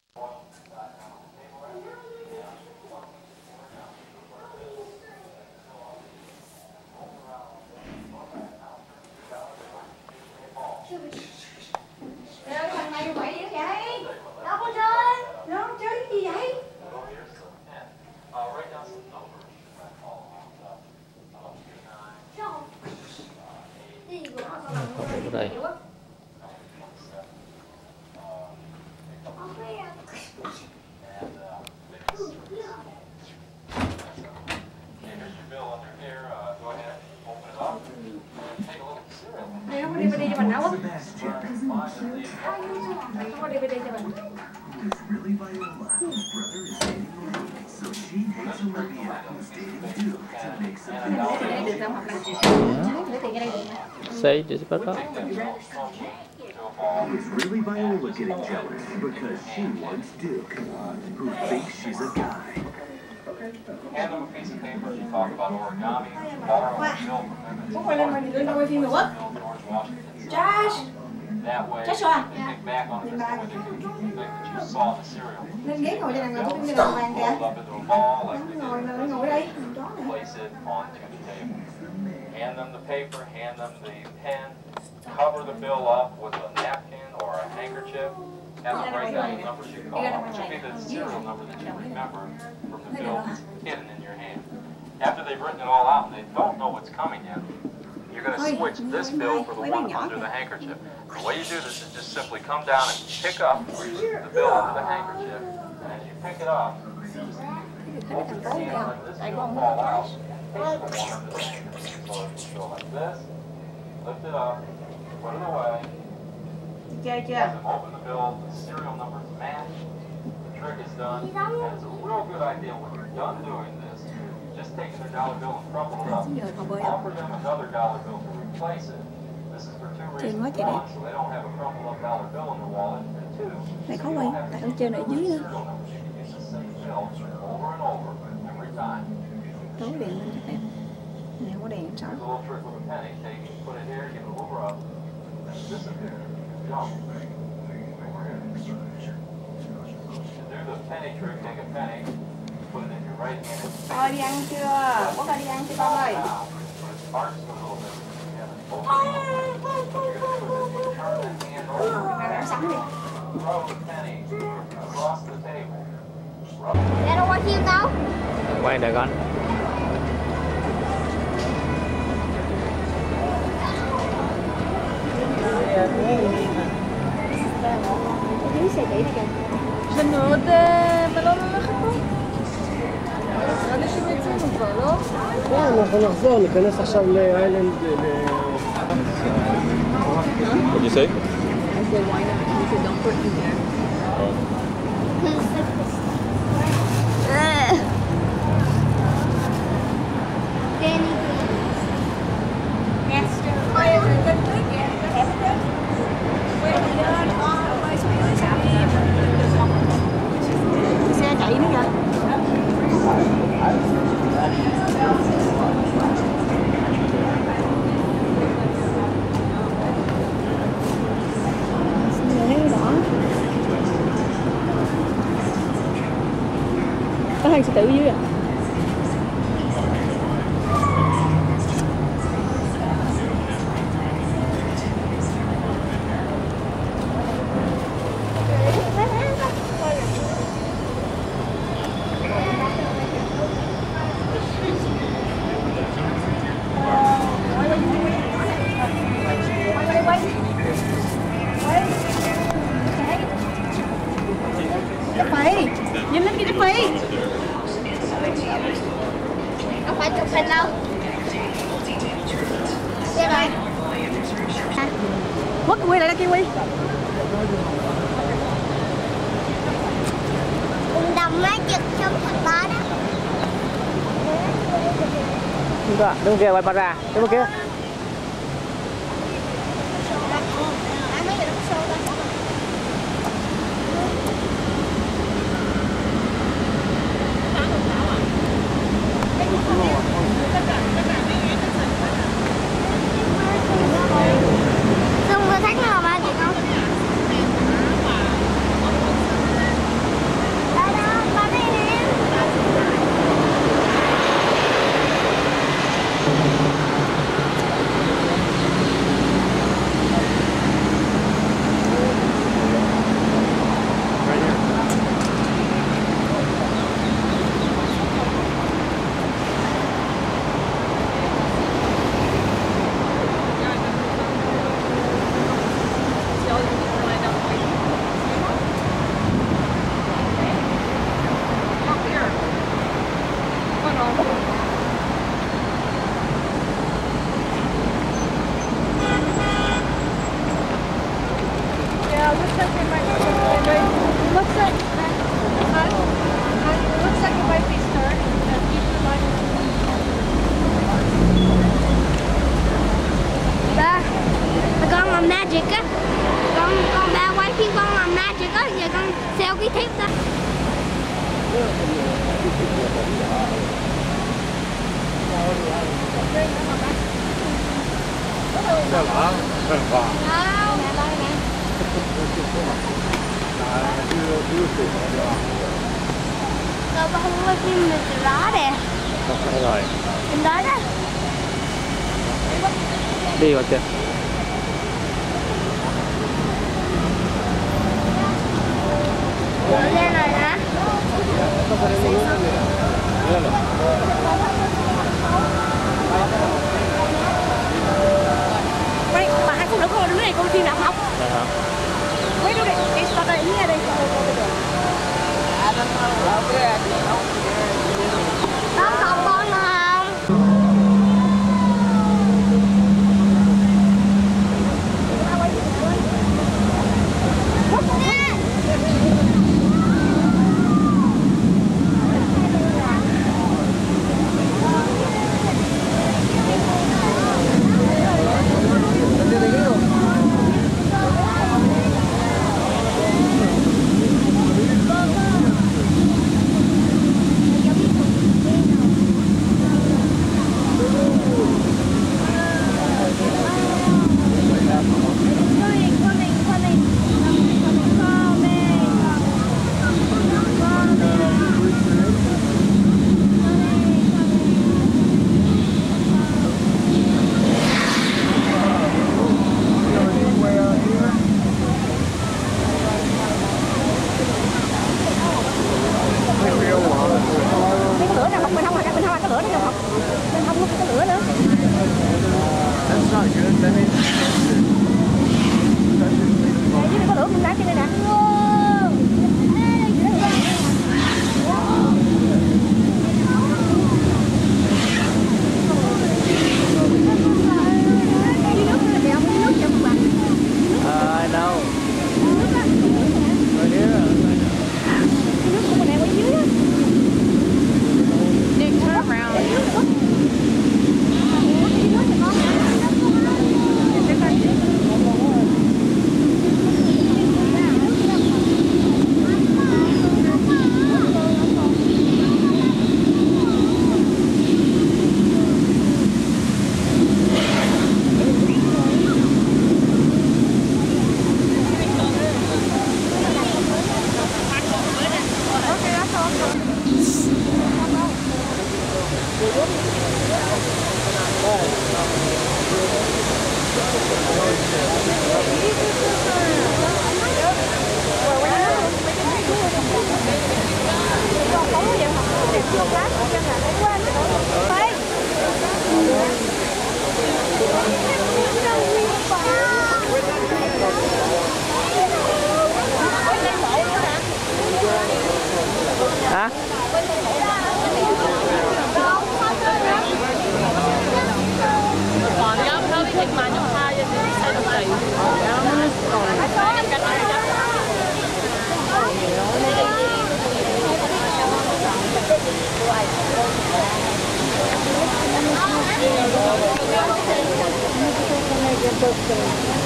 Thằng này quậy dữ vậy? Đâu có chơi. Đâu chơi cái gì vậy? Ở đây. Này không có DVD cho mình đâu á. Không có DVD cho mình. Say this better. Is really Viola getting jealous because she wants Duke, who thinks she's a guy? Hand them a piece of paper to talk about origami, borrow a bill from Có quay lên mà đừng quay phim nữa quá. Josh. That way, Josh à? they think back on it, they think that you saw the cereal. Lên ghế ngồi cho nàng ngồi phim cho nàng vàng kìa. Rolled up into a ball like they Ngồi did. ngồi đây. Chó này. Place it onto the table. Hand them the paper, hand them the pen, cover the bill up with a napkin or a handkerchief. Have them write down the numbers you call. It should be the serial number that you remember from the bill that's hidden in your hand. After they've written it all out and they don't know what's coming yet, you're going to switch this bill for the one under the handkerchief. The way you do this is just simply come down and pick up the bill under the handkerchief. And as you pick it up, open your hand and let this bill fall out. Take the one under the handkerchief. So if you go like this, lift it up, put it away. Chơi chưa? Open the bill, the serial numbers match. The trick is done. And it's a real good idea when you're done doing this, just take their dollar bill and crumple it up. Offer them another dollar bill to replace it. This is for two reasons. One, so they don't have a crumpled up dollar bill in their wallet. And two, Này khó quay, tại con chơi ở dưới nữa. serial numbers. You can use the same bill over and over every time. Tối đèn lên cho em. Này không có đèn sao? There's a little trick with a penny. Take it, put it here, give it a little rub, and disappear. Jump. To do the penny trick, take a penny, put it in your right hand. Thôi đi ăn chưa? Có đi ăn chưa con ơi? Ăn sẵn đi. Mẹ đâu quay phim đâu. Quay được con. Dưới xe đẩy đi kìa. מאוד מלון ללכת פה? אנשים יצאנו כבר, לא? כן, אנחנו נחזור, ניכנס עכשיו לאיילנד. What did you say? I said why not? He said don't put me there. Danny Master. Xe chạy nữa kìa. Có thằng sư tử dưới à? Nhìn lên kia Đức Phi. Không phải chụp hình đâu. Xem rồi. Mất Kiwi lại là Kiwi. Cùng đồng má chụp trong thật to đó. Đứng kia, quay ra, đứng kia. Không có thấy nào mà chị không? like it might looks like it might be starting to keep the line. Ba con làm magic á, con ba quay phim con làm magic á, giờ con theo cái thiếp đó. Đâu ba không quay phim được từ đó nè. Đúng rồi. Bên đó đó. Đi vào kìa. Lên rồi hả? Đây, bà hai phụ nữ con đứng này con phim nào không? Hả? Mấy đứa này, cái start này như đây. Con không con không? Hả? Còn có nó bị thịt mà trong pha cho nên sai đồng tiền. Thank you.